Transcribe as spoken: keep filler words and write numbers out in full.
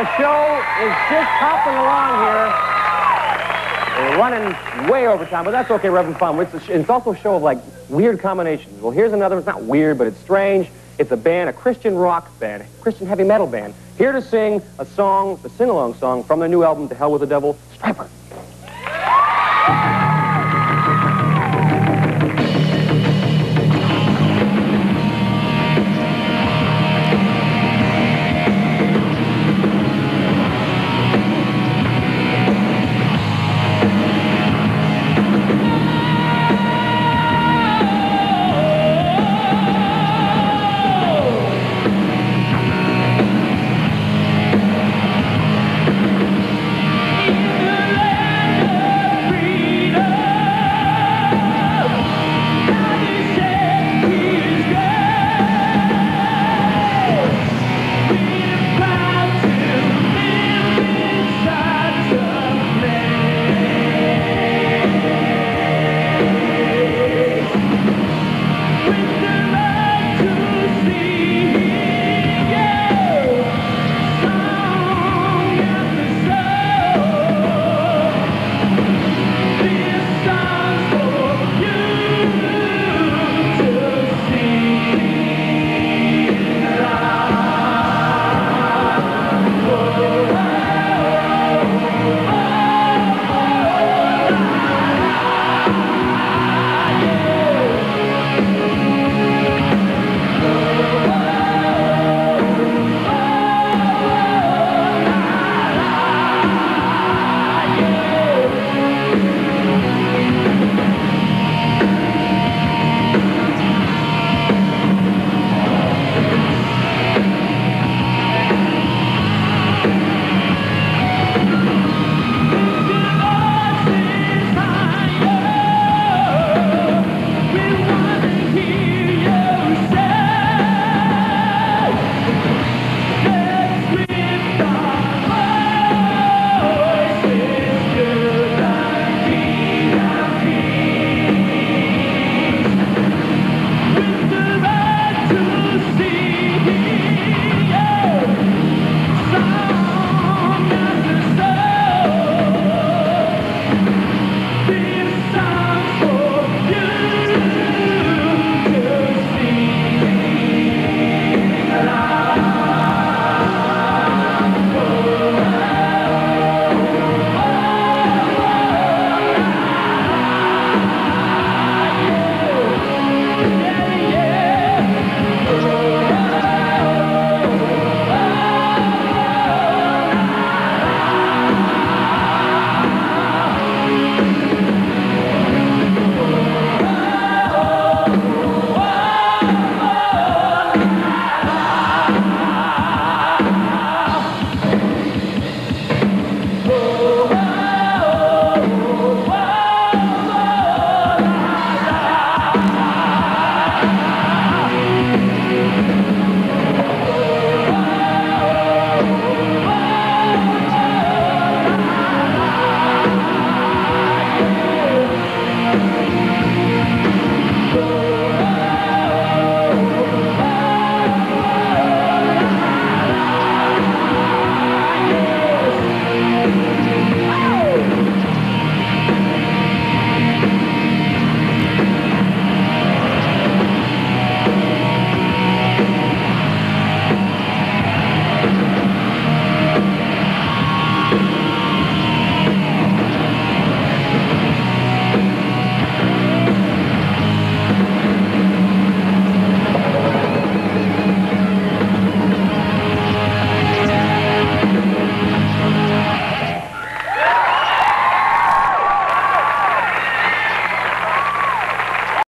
The show is just hopping along here. We're running way over time, but that's okay. We're having fun. It's, a, it's also a show of, like, weird combinations. Well, here's another. It's not weird, but it's strange. It's a band, a Christian rock band, a Christian heavy metal band, here to sing a song, the sing-along song from their new album, To Hell with the Devil, Stryper.